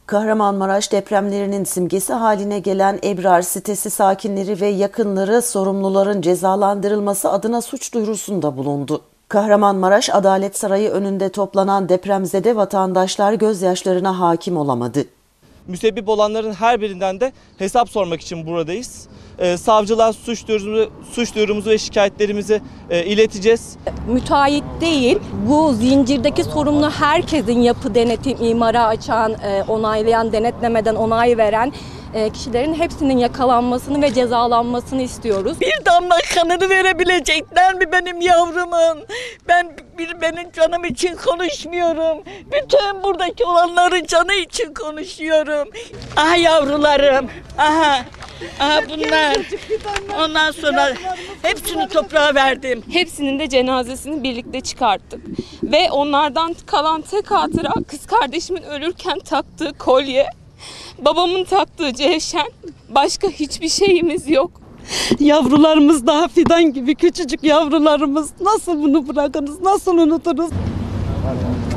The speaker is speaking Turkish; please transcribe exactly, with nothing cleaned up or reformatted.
Kahramanmaraş depremlerinin simgesi haline gelen Ebrar sitesi sakinleri ve yakınları sorumluların cezalandırılması adına suç duyurusunda bulundu. Kahramanmaraş Adalet Sarayı önünde toplanan depremzede vatandaşlar gözyaşlarına hakim olamadı. Müsebbip olanların her birinden de hesap sormak için buradayız. Ee, savcılığa suç duyurumuzu, suç duyurumuzu ve şikayetlerimizi e, ileteceğiz. Müteahhit değil, bu zincirdeki sorumlu herkesin yapı denetim, imara açan, e, onaylayan, denetlemeden onay veren e, kişilerin hepsinin yakalanmasını ve cezalanmasını istiyoruz. Bir damla kanını verebilecekler mi benim yavrumun? Ben bir benim canım için konuşmuyorum. Bütün buradaki olanların canı için konuşuyorum. Aha yavrularım. Aha. Aha bunlar. Ondan sonra hepsini toprağa verdim. Hepsinin de cenazesini birlikte çıkarttık. Ve onlardan kalan tek hatıra kız kardeşimin ölürken taktığı kolye, babamın taktığı cevşen, başka hiçbir şeyimiz yok. Yavrularımız daha fidan gibi küçücük yavrularımız. Nasıl bunu bırakırız, nasıl unuturuz?